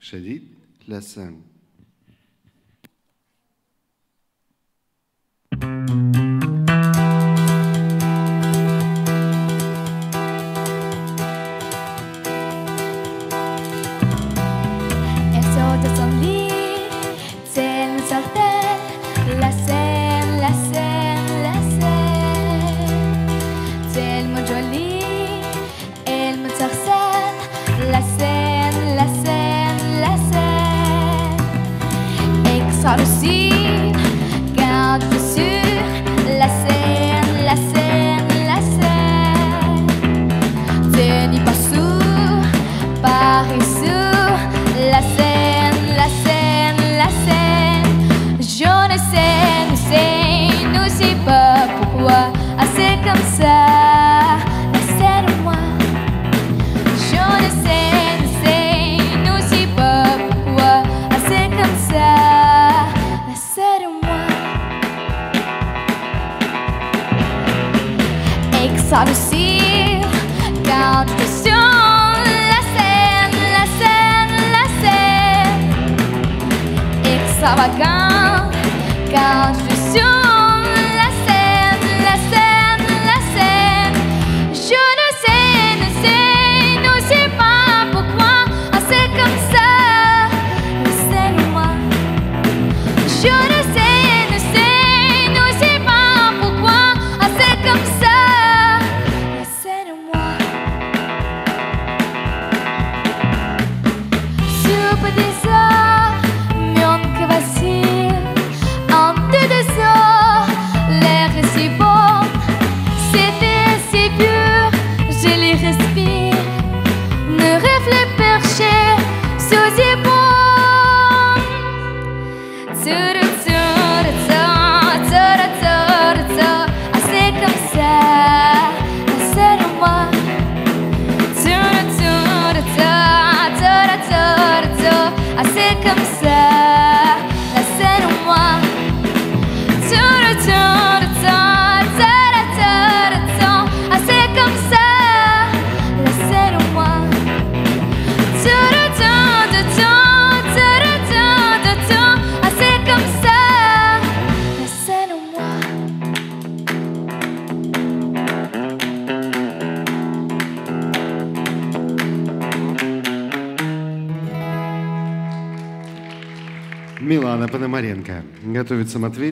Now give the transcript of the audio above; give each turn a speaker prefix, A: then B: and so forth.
A: شديد la scène.
B: Aussi, garde sur la scène, la scène, la scène. Tenez pas sous, paresseux, la scène, la scène, la scène. Je ne sais pas pourquoi, assez comme ça, la scène moi. Je ne sais pas pourquoi, assez comme ça. Exhaustif, garde sur la scène, la scène, la scène. Extravagant, garde sur la scène, la scène, la scène. Je ne sais pas pourquoi, c'est comme ça, la scène moi. Je ne sais pas pourquoi, c'est comme ça. C'est comme ça, la scène moi. C'est comme ça, la scène moi. C'est comme ça, la scène moi.
A: Милана Пономаренко. Готовится Матвей.